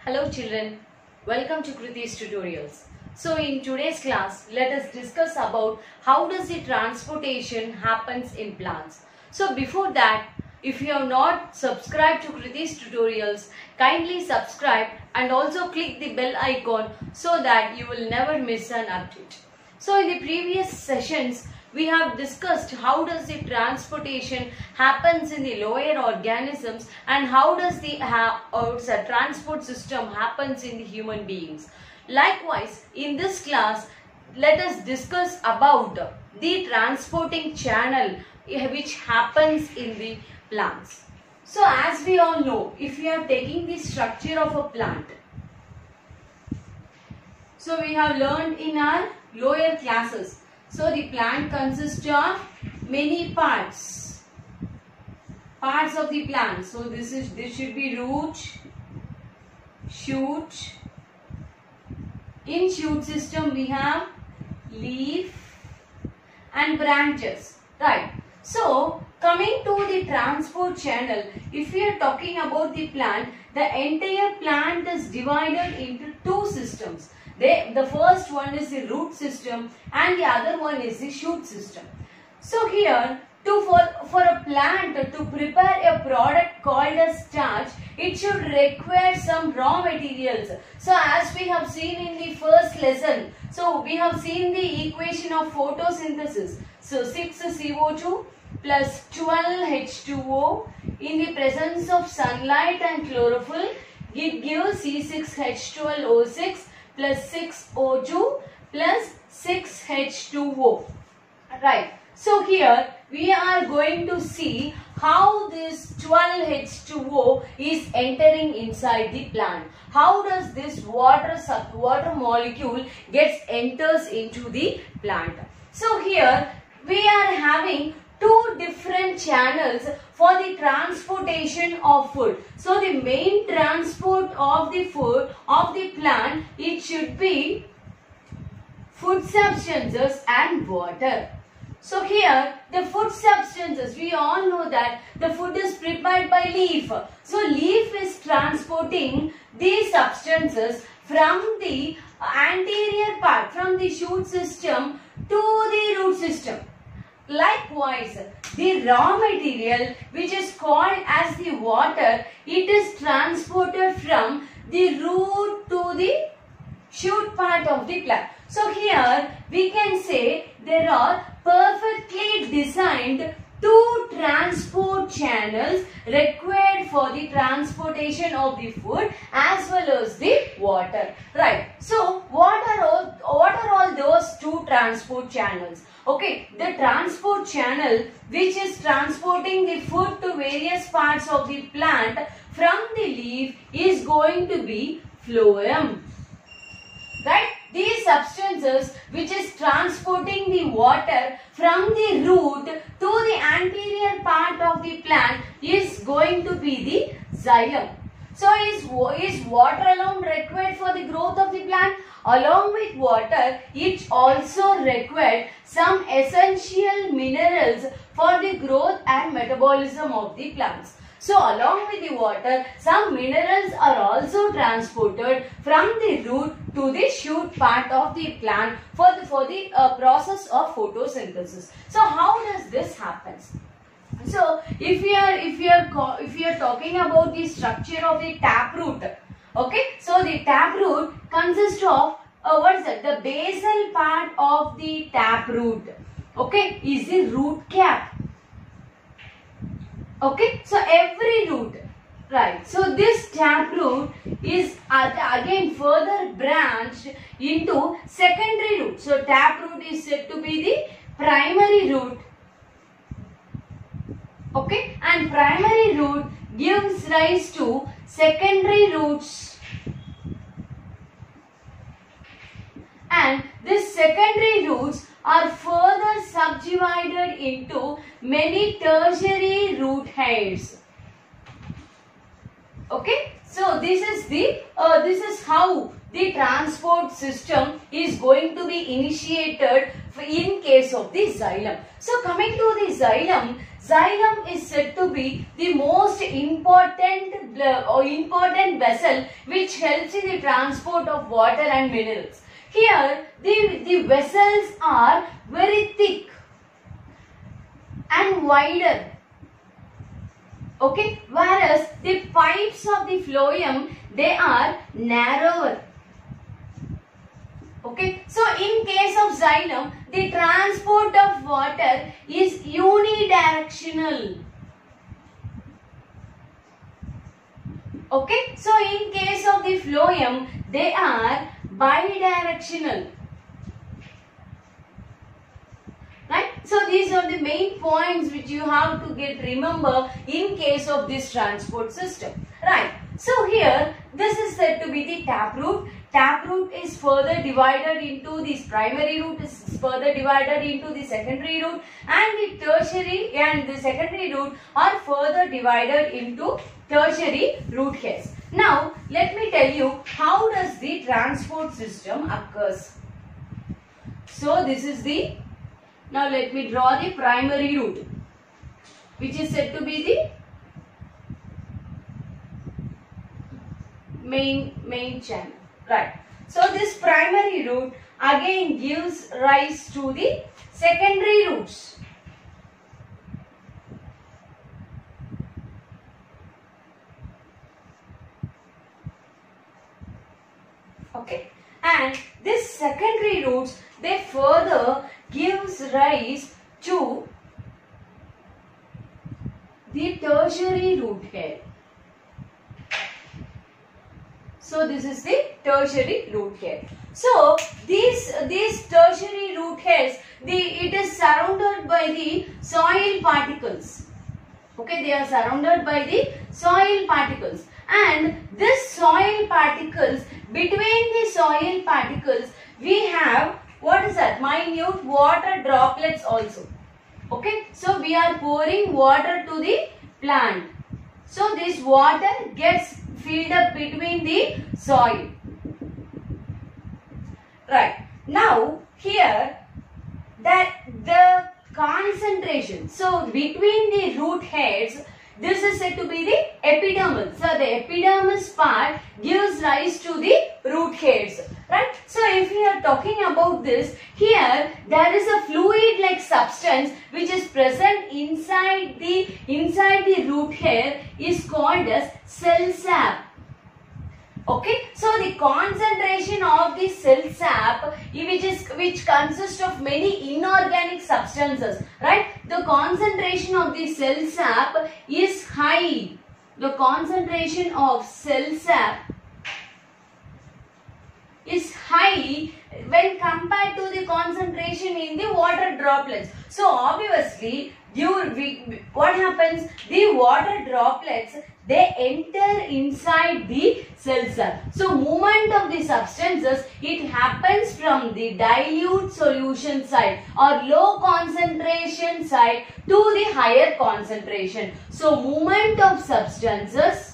Hello children, welcome to Kriti's tutorials. So in today's class, let us discuss about how does the transportation happens in plants. So before that, if you have not subscribed to Kriti's tutorials, kindly subscribe and also click the bell icon so that you will never miss an update. So in the previous sessions, we have discussed how does the transportation happens in the lower organisms and how does the transport system happens in the human beings. Likewise, in this class, let us discuss about the transporting channel which happens in the plants. So as we all know, if we are taking the structure of a plant, so we have learned in our lower classes. So the plant consists of many parts of the plant. So this should be root, shoot. In shoot system we have leaf and branches, right? So coming to the transport channel, if we are talking about the plant, the entire plant is divided into two systems. The first one is the root system and the other one is the shoot system. So here, for a plant to prepare a product called as starch, it should require some raw materials. So as we have seen in the first lesson, so we have seen the equation of photosynthesis. So 6 CO2 plus 12 H2O in the presence of sunlight and chlorophyll, it gives C6H12O6 plus 6O2 plus 6H2O. Right. So here we are going to see how this 12H2O is entering inside the plant. How does this water molecule enters into the plant? So here we are having two different channels for the transportation of food. So the main transport of the food of the plant, it should be food substances and water. So here the food substances, we all know that the food is prepared by leaf. So leaf is transporting these substances from the anterior part, from the shoot system to the root system. Likewise, the raw material which is called as the water, it is transported from the root to the shoot part of the plant. So here we can say there are perfectly designed two transport channels required for the transportation of the food as well as the water. Right. So what are all those two transport channels? Okay, the transport channel which is transporting the food to various parts of the plant from the leaf is going to be phloem. Right? These substances which is transporting the water from the root to the anterior part of the plant is going to be the xylem. So is water alone required for the growth of the plant? Along with water, it also required some essential minerals for the growth and metabolism of the plants. So along with the water, some minerals are also transported from the root to the shoot part of the plant for the process of photosynthesis. So how does this happen? So if we are talking about the structure of the taproot, okay, so the taproot consists of what is that? The basal part of the taproot, okay, is the root cap. Okay, so every root, right? So this taproot is again further branched into secondary root. So taproot is said to be the primary root. Okay, and primary root gives rise to secondary roots, and these secondary roots are further subdivided into many tertiary root hairs. Okay, so this is how the transport system is going to be initiated in case of the xylem. So coming to the xylem, xylem is said to be the most important vessel which helps in the transport of water and minerals. Here, the vessels are very thick and wider. Okay, whereas the pipes of the phloem, they are narrower. Okay, so in case of xylem, the transport of water is unidirectional. Okay, so in case of the phloem, they are bidirectional. Right? So these are the main points which you have to remember in case of this transport system. Right. So here, this is said to be the taproot. Taproot is further divided into this primary root is further divided into the secondary root, and the tertiary and the secondary root are further divided into tertiary root hairs. Now, let me tell you how does the transport system occurs. So this is the, now let me draw the primary root, which is said to be the main channel. Right. So this primary root again gives rise to the secondary roots. Okay. And this secondary roots, they further gives rise to the tertiary root hair. So this is the tertiary root hair. So these tertiary root hairs, it is surrounded by the soil particles. Okay, they are surrounded by the soil particles, and this soil particles, between the soil particles, we have, what is that? Minute water droplets also. Okay, so we are pouring water to the plant. So this water gets filled up between the soil. Right. Now here, that the concentration, so between the root hairs, this is said to be the epidermis. So the epidermis part gives rise to the root hairs. Right. So if we are talking about this, here there is a fluid like substance which is present inside the root hair is called as cell sap. Okay, so the concentration of the cell sap, which consists of many inorganic substances, right? The concentration of the cell sap is high. The concentration of cell sap is high when compared to the concentration in the water droplets. So obviously, what happens? The water droplets, they enter inside the cell sap. So movement of the substances, it happens from the dilute solution side or low concentration side to the higher concentration. So movement of substances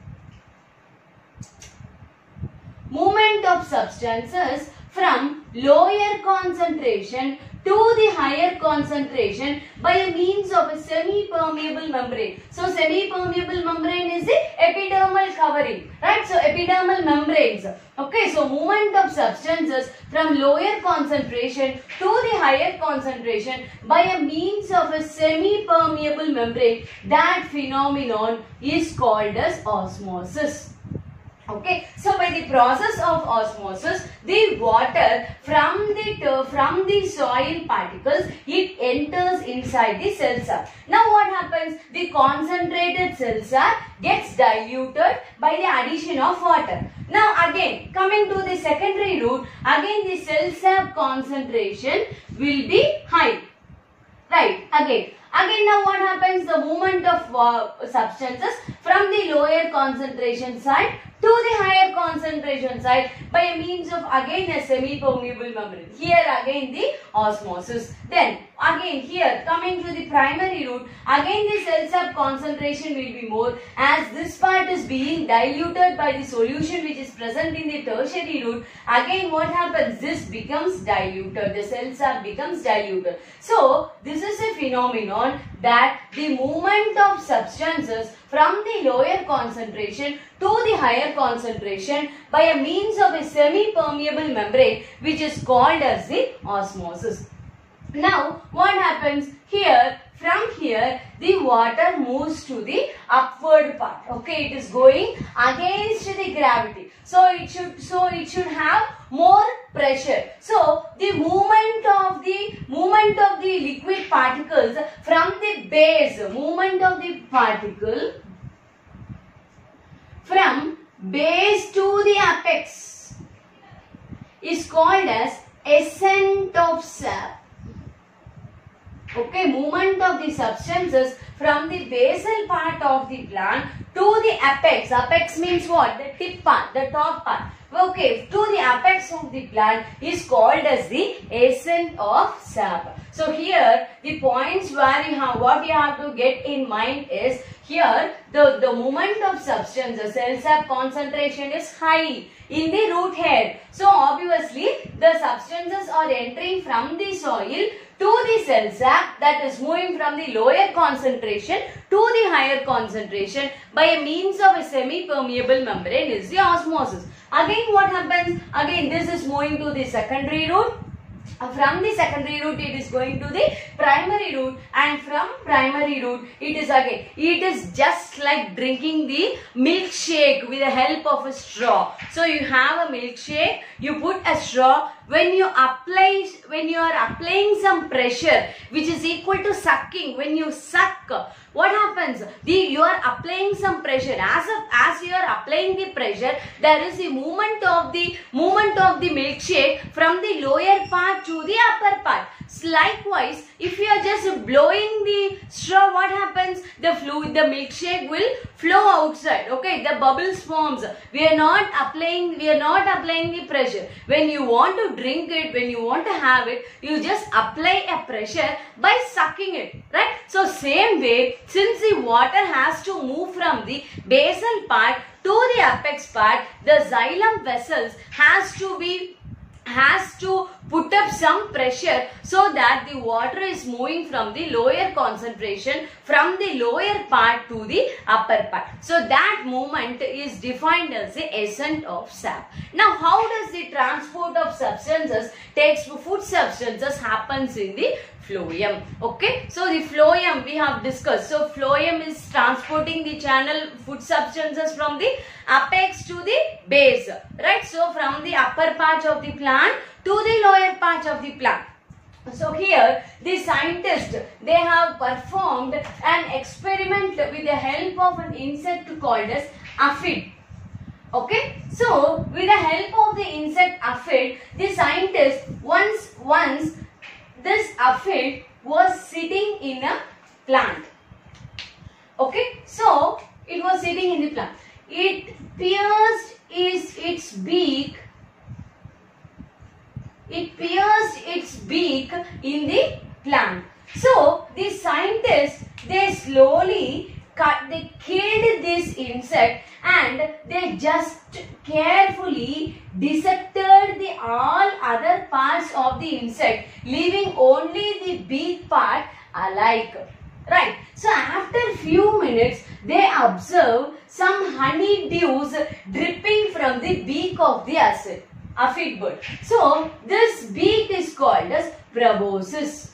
from lower concentration to the higher concentration by a means of a semi-permeable membrane. So semi-permeable membrane is the epidermal covering, right? So epidermal membranes. Okay, so movement of substances from lower concentration to the higher concentration by a means of a semi-permeable membrane, that phenomenon is called as osmosis. Okay, so by the process of osmosis, the water from the soil particles, it enters inside the cell sap. Now what happens? The concentrated cell sap gets diluted by the addition of water. Now again, coming to the secondary root, again the cell sap concentration will be high. Right, again now what happens? The movement of substances from the lower concentration side to the higher concentration side by a means of again a semi-permeable membrane. Here again the osmosis. Then again here coming to the primary root, again the cell sap concentration will be more, as this part is being diluted by the solution which is present in the tertiary root. Again what happens? This becomes diluted. The cell sap becomes diluted. So this is a phenomenon that the movement of substances from the lower concentration to the higher concentration by a means of a semi-permeable membrane, which is called as the osmosis. Now, what happens here? From here, the water moves to the upward part. Okay, it is going against the gravity. So it should have more pressure. So the movement of the liquid particles from the base, movement of the particle from base to the apex is called as ascent of sap. Okay, movement of the substances from the basal part of the plant to the apex. Apex means what? The tip part, the top part. Okay, to the apex of the plant is called as the ascent of sap. So here the points where what you have to get in mind is here the movement of substance, the cell sap concentration is high in the root head. So obviously the substances are entering from the soil to the cell sap, that is moving from the lower concentration to the higher concentration by a means of a semi-permeable membrane is the osmosis. Again what happens? Again this is moving to the secondary root. From the secondary root it is going to the primary root, and from primary root it is just like drinking the milkshake with the help of a straw. So you have a milkshake, you put a straw, when you are applying some pressure which is equal to sucking, when you suck, what happens? You are applying some pressure. As you are applying the pressure, there is the movement of the milkshake from the lower part to the upper part. Likewise, if you are just blowing the straw, what happens? The milkshake will flow outside. Okay, the bubbles forms. We are not applying the pressure. When you want to drink it, when you want to have it, you just apply a pressure by sucking it, right? So same way, since the water has to move from the basal part to the apex part, the xylem vessels has to put up some pressure so that the water is moving from the lower concentration from the lower part to the upper part. So that movement is defined as the ascent of sap. Now how does the transport of substances, food substances, happens in the phloem? Okay, so the phloem we have discussed. So phloem is transporting the channel food substances from the apex to the base, right? So from the upper part of the plant to the lower part of the plant. So here the scientists, they have performed an experiment with the help of an insect called as aphid. Okay, so with the help of the insect aphid, the scientists once this aphid was sitting in a plant. Okay, so it was sitting in the plant. It pierced its beak. It pierced its beak in the plant. So the scientists, they slowly killed this insect, and they just carefully dissected the all other parts of the insect, leaving only the beak part alive. Right. So after few minutes, they observed some honeydews dripping from the beak of the aphid bird. So this beak is called as proboscis.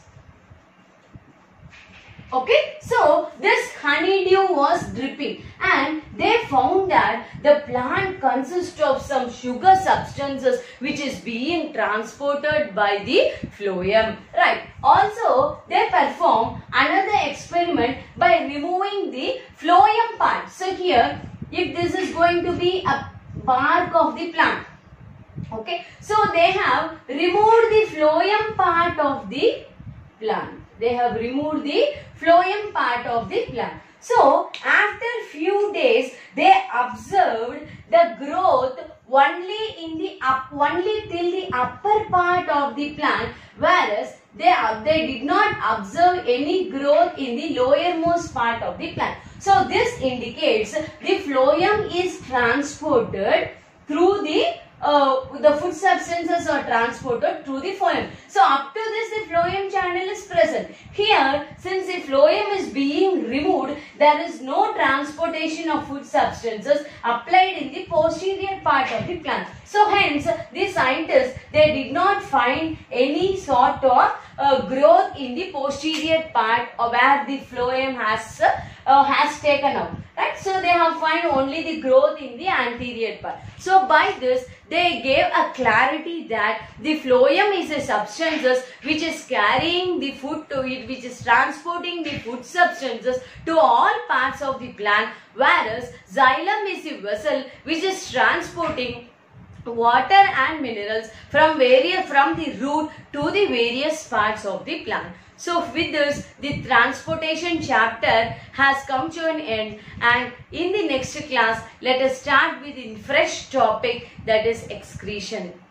Okay, so this honeydew was dripping, and they found that the plant consists of some sugar substances which is being transported by the phloem. Right. Also, they perform another experiment by removing the phloem part. So here, if this is going to be a bark of the plant, okay, so they have removed the phloem part of the plant. They have removed the phloem part of the plant. So after few days, they observed the growth only till the upper part of the plant, whereas they did not observe any growth in the lowermost part of the plant. So this indicates the phloem is transported through the the food substances are transported through the phloem. So up to this the phloem channel is present. Here, since the phloem is being removed, there is no transportation of food substances applied in the posterior part of the plant. So hence the scientists, they did not find any sort of growth in the posterior part where the phloem has taken out. Right? So they have found only the growth in the anterior part. So by this they gave a clarity that the phloem is a substances which is carrying the food to it, which is transporting the food substances to all parts of the plant, whereas xylem is a vessel which is transporting water and minerals from the root to the various parts of the plant. So with this, the transportation chapter has come to an end, and in the next class, let us start with a fresh topic, that is excretion.